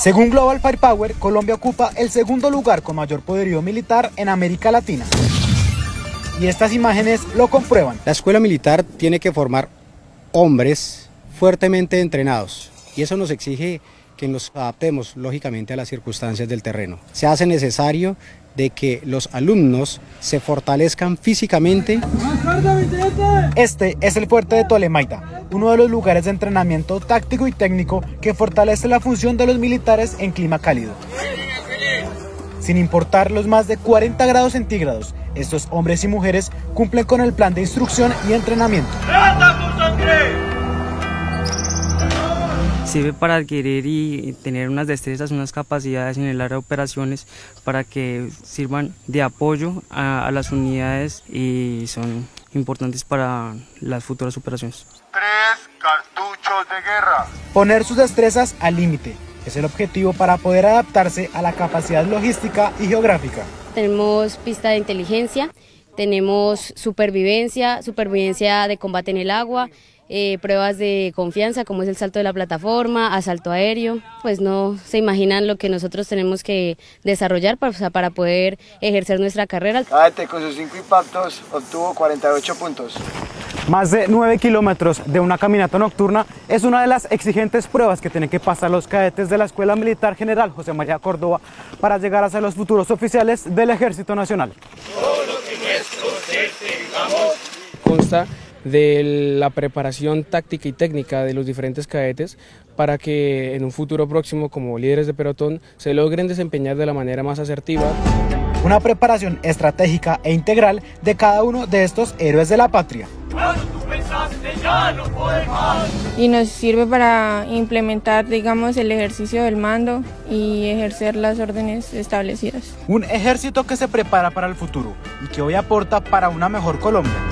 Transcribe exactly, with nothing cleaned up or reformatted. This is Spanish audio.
Según Global Firepower, Colombia ocupa el segundo lugar con mayor poderío militar en América Latina. Y estas imágenes lo comprueban. La escuela militar tiene que formar hombres fuertemente entrenados y eso nos exige que nos adaptemos lógicamente a las circunstancias del terreno. Se hace necesario de que los alumnos se fortalezcan físicamente. Este es el fuerte de Tolemaida, uno de los lugares de entrenamiento táctico y técnico que fortalece la función de los militares en clima cálido. Sin importar los más de cuarenta grados centígrados, estos hombres y mujeres cumplen con el plan de instrucción y entrenamiento. Sirve para adquirir y tener unas destrezas, unas capacidades en el área de operaciones para que sirvan de apoyo a, a las unidades y son importantes para las futuras operaciones. Tres cartuchos de guerra. Poner sus destrezas al límite es el objetivo para poder adaptarse a la capacidad logística y geográfica. Tenemos pista de inteligencia, tenemos supervivencia, supervivencia de combate en el agua, eh, pruebas de confianza como es el salto de la plataforma, asalto aéreo. Pues no se imaginan lo que nosotros tenemos que desarrollar para, o sea, para poder ejercer nuestra carrera. Cadete con sus cinco impactos obtuvo cuarenta y ocho puntos. Más de nueve kilómetros de una caminata nocturna es una de las exigentes pruebas que tienen que pasar los cadetes de la Escuela Militar General José María Córdoba para llegar a ser los futuros oficiales del Ejército Nacional. Consta de la preparación táctica y técnica de los diferentes cadetes para que en un futuro próximo, como líderes de pelotón, se logren desempeñar de la manera más asertiva. Una preparación estratégica e integral de cada uno de estos héroes de la patria. Y nos sirve para implementar, digamos, el ejercicio del mando y ejercer las órdenes establecidas. Un ejército que se prepara para el futuro y que hoy aporta para una mejor Colombia.